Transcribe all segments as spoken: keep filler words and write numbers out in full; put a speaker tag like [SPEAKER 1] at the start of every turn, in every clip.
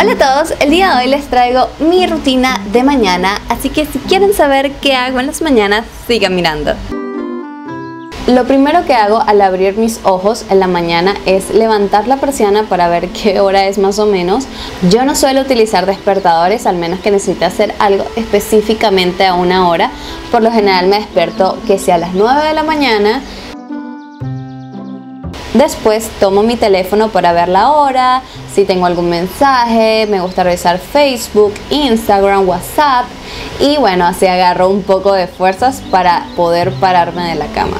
[SPEAKER 1] Hola a todos, el día de hoy les traigo mi rutina de mañana, así que si quieren saber qué hago en las mañanas, sigan mirando. Lo primero que hago al abrir mis ojos en la mañana es levantar la persiana para ver qué hora es más o menos. Yo no suelo utilizar despertadores, al menos que necesite hacer algo específicamente a una hora. Por lo general me despierto que sea a las nueve de la mañana. Después tomo mi teléfono para ver la hora, si tengo algún mensaje, me gusta revisar Facebook, Instagram, WhatsApp y bueno, así agarro un poco de fuerzas para poder pararme de la cama.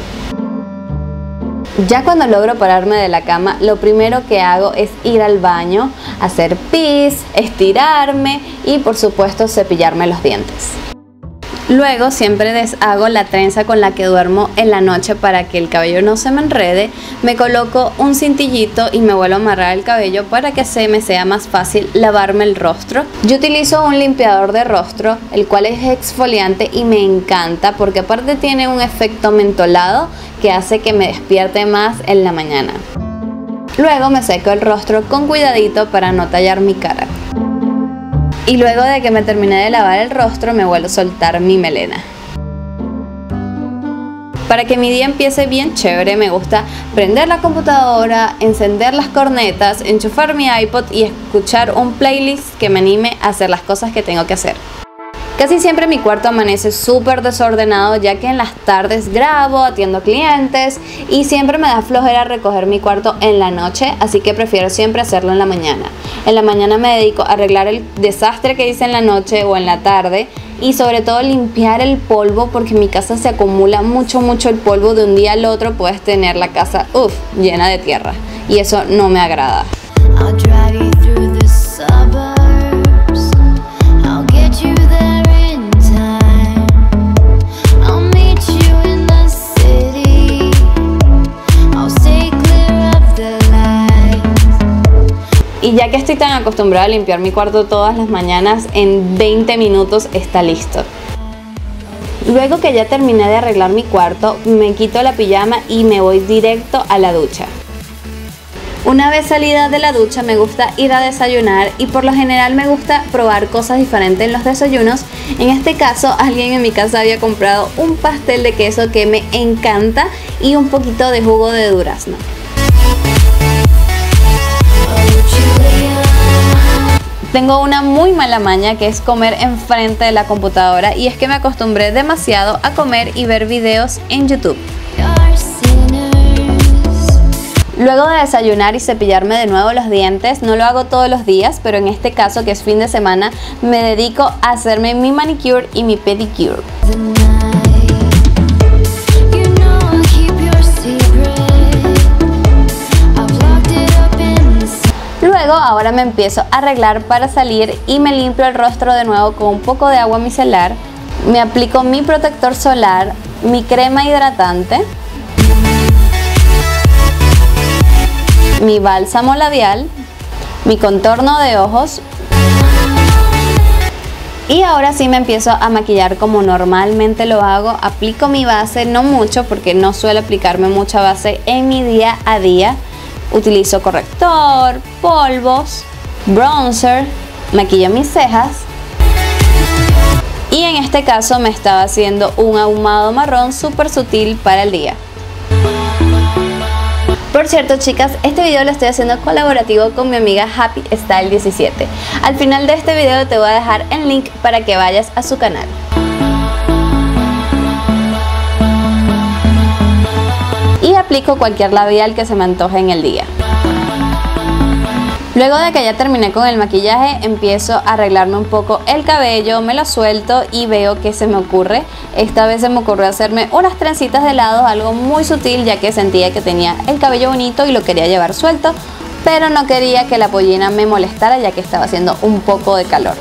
[SPEAKER 1] Ya cuando logro pararme de la cama, lo primero que hago es ir al baño, hacer pis, estirarme y por supuesto cepillarme los dientes. Luego siempre deshago la trenza con la que duermo en la noche para que el cabello no se me enrede. Me coloco un cintillito y me vuelvo a amarrar el cabello para que se me sea más fácil lavarme el rostro. Yo utilizo un limpiador de rostro, el cual es exfoliante y me encanta porque aparte tiene un efecto mentolado que hace que me despierte más en la mañana. Luego me seco el rostro con cuidadito para no tallar mi cara. Y luego de que me terminé de lavar el rostro, me vuelvo a soltar mi melena. Para que mi día empiece bien chévere, me gusta prender la computadora, encender las cornetas, enchufar mi iPod y escuchar un playlist que me anime a hacer las cosas que tengo que hacer. Casi siempre mi cuarto amanece súper desordenado ya que en las tardes grabo, atiendo clientes y siempre me da flojera recoger mi cuarto en la noche, así que prefiero siempre hacerlo en la mañana. En la mañana me dedico a arreglar el desastre que hice en la noche o en la tarde y sobre todo limpiar el polvo porque en mi casa se acumula mucho mucho el polvo. De un día al otro puedes tener la casa uff, llena de tierra y eso no me agrada. Y ya que estoy tan acostumbrada a limpiar mi cuarto todas las mañanas, en veinte minutos está listo. Luego que ya terminé de arreglar mi cuarto, me quito la pijama y me voy directo a la ducha. Una vez salida de la ducha me gusta ir a desayunar y por lo general me gusta probar cosas diferentes en los desayunos. En este caso alguien en mi casa había comprado un pastel de queso que me encanta y un poquito de jugo de durazno. Tengo una muy mala maña que es comer enfrente de la computadora y es que me acostumbré demasiado a comer y ver videos en YouTube. Luego de desayunar y cepillarme de nuevo los dientes, no lo hago todos los días, pero en este caso que es fin de semana, me dedico a hacerme mi manicure y mi pedicure. Luego ahora me empiezo a arreglar para salir y me limpio el rostro de nuevo con un poco de agua micelar. Me aplico mi protector solar, mi crema hidratante, mi bálsamo labial, mi contorno de ojos y ahora sí me empiezo a maquillar como normalmente lo hago. Aplico mi base, no mucho porque no suelo aplicarme mucha base en mi día a día. Utilizo corrector, polvos, bronzer, maquillo mis cejas y en este caso me estaba haciendo un ahumado marrón súper sutil para el día. Por cierto chicas, este video lo estoy haciendo colaborativo con mi amiga Happy Style diecisiete. Al final de este video te voy a dejar el link para que vayas a su canal. Y aplico cualquier labial que se me antoje en el día. Luego de que ya terminé con el maquillaje, empiezo a arreglarme un poco el cabello, me lo suelto y veo qué se me ocurre. Esta vez se me ocurrió hacerme unas trencitas de lado, algo muy sutil ya que sentía que tenía el cabello bonito y lo quería llevar suelto, pero no quería que la pollina me molestara ya que estaba haciendo un poco de calor.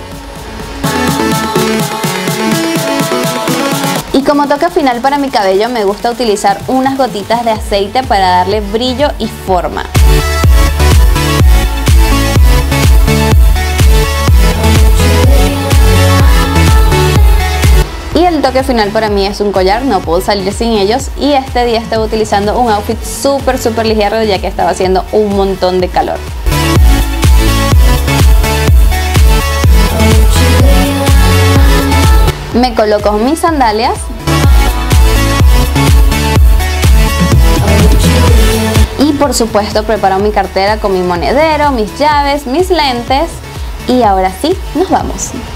[SPEAKER 1] Y como toque final para mi cabello me gusta utilizar unas gotitas de aceite para darle brillo y forma. Y el toque final para mí es un collar, no puedo salir sin ellos y este día estaba utilizando un outfit súper súper ligero ya que estaba haciendo un montón de calor. Me coloco mis sandalias y por supuesto preparo mi cartera con mi monedero, mis llaves, mis lentes y ahora sí, nos vamos.